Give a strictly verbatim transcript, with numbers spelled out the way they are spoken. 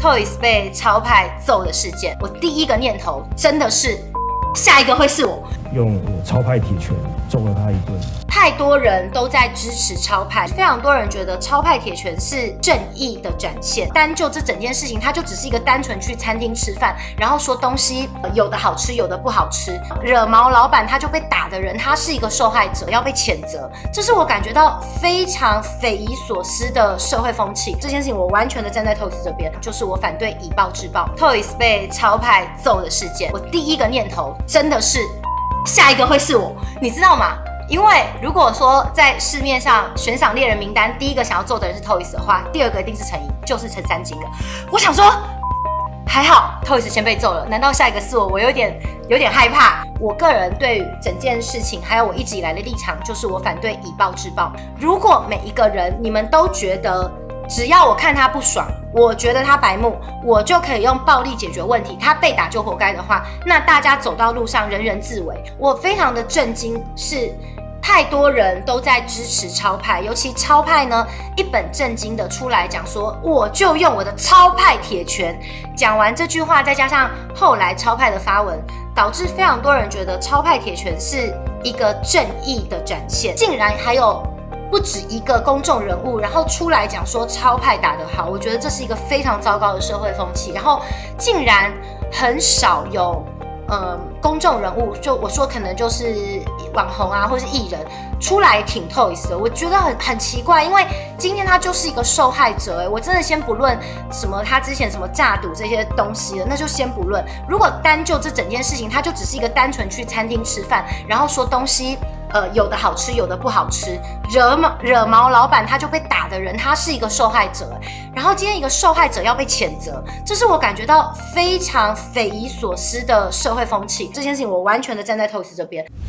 Toys 被超派揍的事件，我第一个念头真的是，下一个会是我。 用超派铁拳揍了他一顿。 太多人都在支持超派，非常多人觉得超派铁拳是正义的展现。单就这整件事情，它就只是一个单纯去餐厅吃饭，然后说东西有的好吃，有的不好吃，惹毛老板他就被打的人，他是一个受害者，要被谴责。这是我感觉到非常匪夷所思的社会风气。这件事情我完全的站在 Toys 这边，就是我反对以暴制暴。Toys 被超派揍的事件，我第一个念头真的是，下一个会是我，你知道吗？因为如果说在市面上悬赏猎人名单，第一个想要揍的人是 Toys 的话，第二个一定是陈怡，就是陈三金了。我想说，还好 Toys 先被揍了，难道下一个是我？我有点有点害怕。我个人对于整件事情，还有我一直以来的立场，就是我反对以暴制暴。如果每一个人你们都觉得，只要我看他不爽，我觉得他白目，我就可以用暴力解决问题，他被打就活该的话，那大家走到路上人人自危。我非常的震惊，是太多人都在支持超派，尤其超派呢一本正经的出来讲说，我就用我的超派铁拳。讲完这句话，再加上后来超派的发文，导致非常多人觉得超派铁拳是一个正义的展现，竟然还有不止一个公众人物，然后出来讲说超派打得好，我觉得这是一个非常糟糕的社会风气。然后竟然很少有，呃，公众人物，就我说可能就是网红啊，或是艺人出来挺 Toys 的，我觉得很很奇怪，因为今天他就是一个受害者。哎，我真的先不论什么他之前什么诈赌这些东西了，那就先不论。如果单就这整件事情，他就只是一个单纯去餐厅吃饭，然后说东西呃，有的好吃，有的不好吃，惹毛惹毛老板，他就被打的人，他是一个受害者。然后今天一个受害者要被谴责，这是我感觉到非常匪夷所思的社会风气。这件事情我完全的站在 Toys 这边。